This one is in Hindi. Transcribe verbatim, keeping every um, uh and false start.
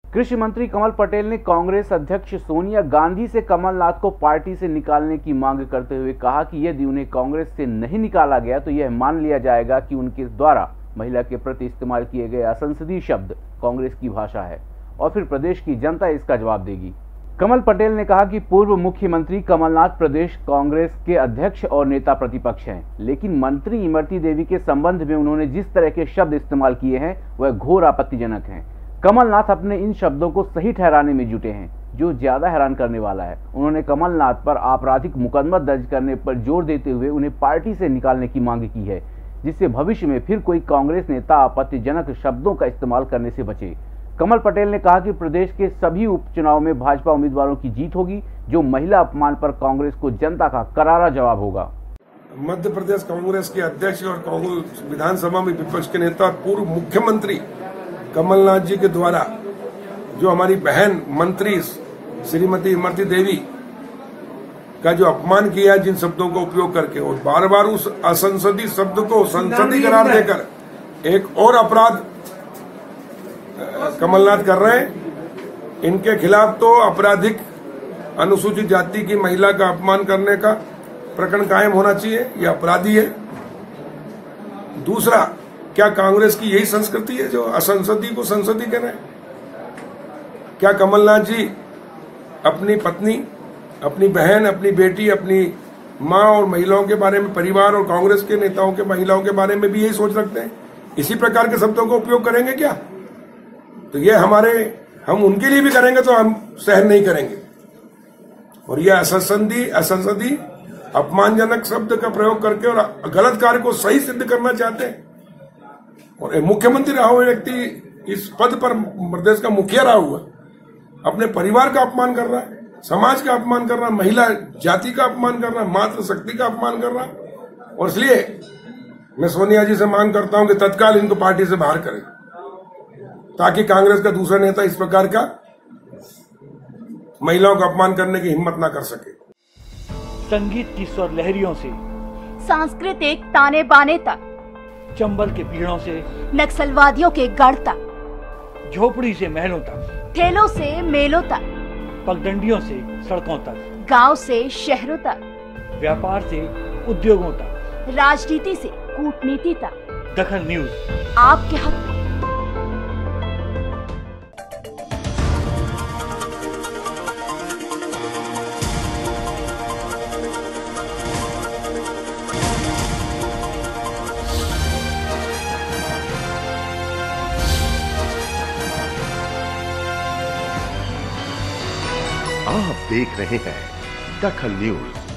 कृषि मंत्री कमल पटेल ने कांग्रेस अध्यक्ष सोनिया गांधी से कमलनाथ को पार्टी से निकालने की मांग करते हुए कहा कि यदि उन्हें कांग्रेस से नहीं निकाला गया तो यह मान लिया जाएगा कि उनके द्वारा महिला के प्रति इस्तेमाल किए गए असंसदीय शब्द कांग्रेस की भाषा है और फिर प्रदेश की जनता इसका जवाब देगी। कमल पटेल ने कहा कि पूर्व मुख्यमंत्री कमलनाथ प्रदेश कांग्रेस के अध्यक्ष और नेता प्रतिपक्ष हैं, लेकिन मंत्री इमरती देवी के संबंध में उन्होंने जिस तरह के शब्द इस्तेमाल किए हैं वह घोर आपत्तिजनक हैं। कमलनाथ अपने इन शब्दों को सही ठहराने में जुटे हैं, जो ज्यादा हैरान करने वाला है। उन्होंने कमलनाथ पर आपराधिक मुकदमा दर्ज करने पर जोर देते हुए उन्हें पार्टी से निकालने की मांग की है, जिससे भविष्य में फिर कोई कांग्रेस नेता आपत्तिजनक शब्दों का इस्तेमाल करने से बचे। कमल पटेल ने कहा कि प्रदेश के सभी उपचुनाव में भाजपा उम्मीदवारों की जीत होगी, जो महिला अपमान पर कांग्रेस को जनता का करारा जवाब होगा। मध्य प्रदेश कांग्रेस के अध्यक्ष और कांग्रेस विधानसभा में विपक्ष के नेता और पूर्व मुख्यमंत्री कमलनाथ जी के द्वारा जो हमारी बहन मंत्री श्रीमती इमरती देवी का जो अपमान किया है जिन शब्दों का उपयोग करके, और बार बार उस असंसदीय शब्द को संसदीय करार देकर एक और अपराध कमलनाथ कर रहे हैं। इनके खिलाफ तो आपराधिक अनुसूचित जाति की महिला का अपमान करने का प्रकरण कायम होना चाहिए, यह अपराधी है। दूसरा, क्या कांग्रेस की यही संस्कृति है जो असंसदीय को संसदीय कह रहे हैं? क्या कमलनाथ जी अपनी पत्नी, अपनी बहन, अपनी बेटी, अपनी मां और महिलाओं के बारे में, परिवार और कांग्रेस के नेताओं के महिलाओं के बारे में भी यही सोच रखते हैं? इसी प्रकार के शब्दों का उपयोग करेंगे क्या? तो ये हमारे हम उनके लिए भी करेंगे तो हम सहन नहीं करेंगे। और यह असंसदीय असंसदीय अपमानजनक शब्द का प्रयोग करके और गलत कार्य को सही सिद्ध करना चाहते हैं। और मुख्यमंत्री रहा हुआ व्यक्ति, इस पद पर प्रदेश का मुखिया रहा हुआ, अपने परिवार का अपमान कर रहा है, समाज का अपमान कर रहा है, महिला जाति का अपमान कर रहा है, मातृ शक्ति का अपमान कर रहा है। और इसलिए मैं सोनिया जी से मांग करता हूं कि तत्काल इनको पार्टी से बाहर करें, ताकि कांग्रेस का दूसरा नेता इस प्रकार का महिलाओं का अपमान करने की हिम्मत ना कर सके। संगीत की स्वर लहरियों से सांस्कृतिक ताने बाने तक, चंबल के पीड़ों से नक्सलवादियों के गढ़ तक, झोपड़ी से महलों तक, ठेलों से मेलों तक, पगडंडियों से सड़कों तक, गांव से शहरों तक, व्यापार से उद्योगों तक, राजनीति से कूटनीति तक, दखल न्यूज आपके हक में। आप देख रहे हैं दखल न्यूज।